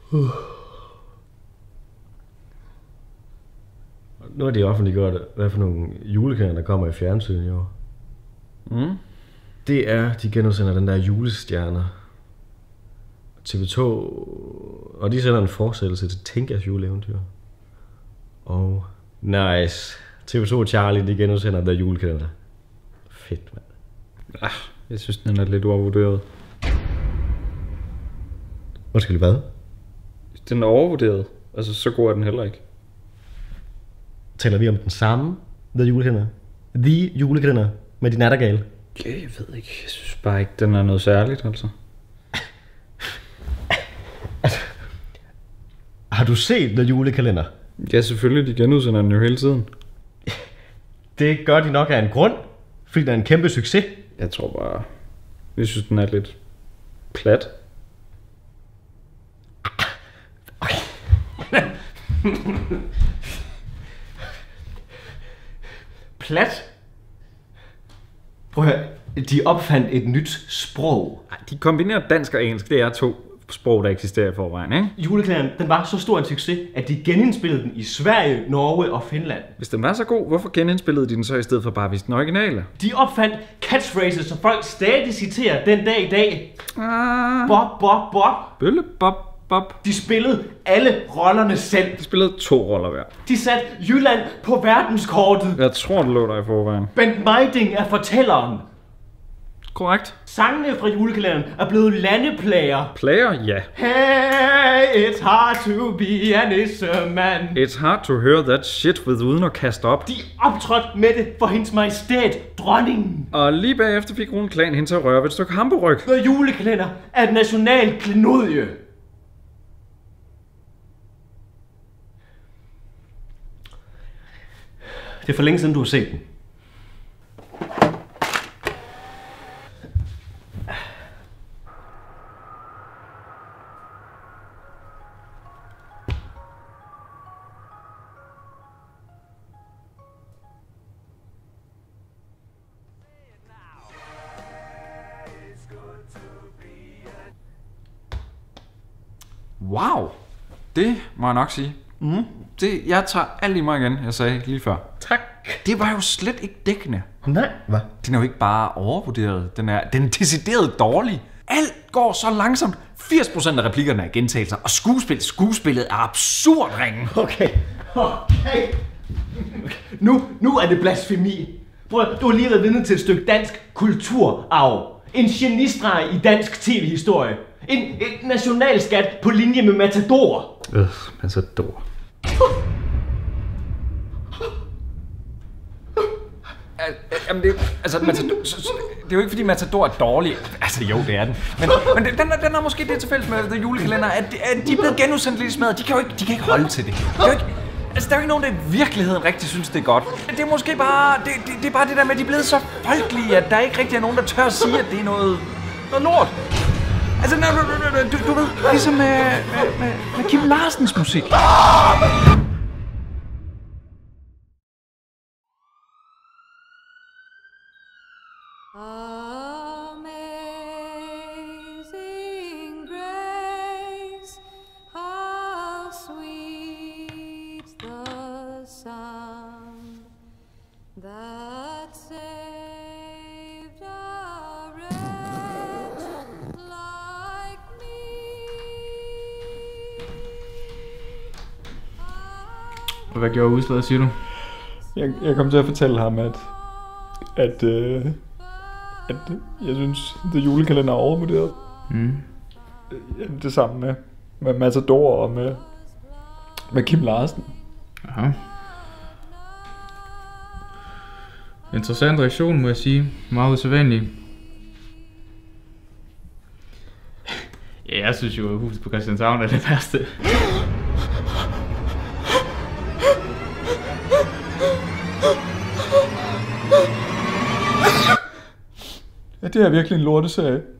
Nu har de offentliggjort, hvad for nogle julekalender, der kommer i fjernsynet i år. Det er, de genudsender den der Julestjerner. TV2, og de sender en fortsættelse til Tinkas juleeventyr. Og nice. TV2 og Charlie, de genudsender der julekalender. Fedt, mand. Jeg synes, den er lidt overvurderet. Undskyld, hvad? Den er overvurderet. Altså, så god er den heller ikke. Taler vi om den samme The Julekalender? The Julekalender med de nattergale? Ja, jeg ved ikke. Jeg synes bare ikke, den er noget særligt, altså. Har du set The Julekalender? Ja, selvfølgelig. De genudsender den jo hele tiden. Det gør de nok af en grund, fordi den er en kæmpe succes. Jeg tror bare... Jeg synes, den er lidt plat. Plat? Prøv at høre, de opfandt et nyt sprog. De kombinerer dansk og engelsk. Det er 2 sprog, der eksisterer i forvejen, ikke? Julekalenderen, den var så stor en succes, at de genindspillede den i Sverige, Norge og Finland. Hvis den var så god, hvorfor genindspillede de den så i stedet for bare at vise den originale? De opfandt catchphrases, som folk stadig citerer den dag i dag. Bob, bob, bob. Bølle, bob, bob. De spillede alle rollerne selv. De spillede 2 roller hver. De satte Jylland på verdenskortet. Jeg tror, det lå der i forvejen. Bent Mejding er fortælleren. Korrekt. Sangene fra julekalenderen er blevet landeplager. Player? Ja. Hey, it's hard to be an nisseman. It's hard to hear that shit uden at kaste op. De optrådte med det for hendes majestæt, dronningen. Og lige bagefter fik Rune Klan hende til at røre ved et stykke hamburryg. The Julekalender er et national klenodie. Det er for længe siden, du har set den. Wow. Det må jeg nok sige. Jeg tager alt i mig igen, jeg sagde lige før. Tak. Det var jo slet ikke dækkende. Nej, hvad? Den er jo ikke bare overvurderet. Den er decideret dårlig. Alt går så langsomt. 80% af replikkerne er gentagelser, og skuespillet er absurd ringe. Okay. Nu er det blasfemi. Prøv, du har lige været vidne til et stykke dansk kulturarv. En genistreg i dansk tv-historie. En nationalskat på linje med Matador. Matador. Jamen det er jo ikke fordi Matador er dårlig. Altså jo, det er den. Men den er måske det til fælles med The Julekalender, at de er blevet genudsendt lidt smadret. De kan ikke holde til det. Der er jo ikke nogen, der i virkeligheden rigtig synes, det er godt. Det er måske bare det er bare det der med, at de er blevet så folkelige, at der ikke rigtig er nogen, der tør at sige, at det er noget lort. Altså, du ved, ligesom med Kim Larsens musik. Amazing grace, how sweet the sound that saved a wretch like me. Hvad gjorde udslaget, siger du? Jeg kom til at fortælle ham, at jeg synes, The Julekalender er overvurderet. Det samme med Matador og med Kim Larsen. Aha. Interessant reaktion, må jeg sige. Meget usædvanlig. Ja, jeg synes jo, at Huset på Christianshavn er det værste. Ja, det er virkelig en lorteserie.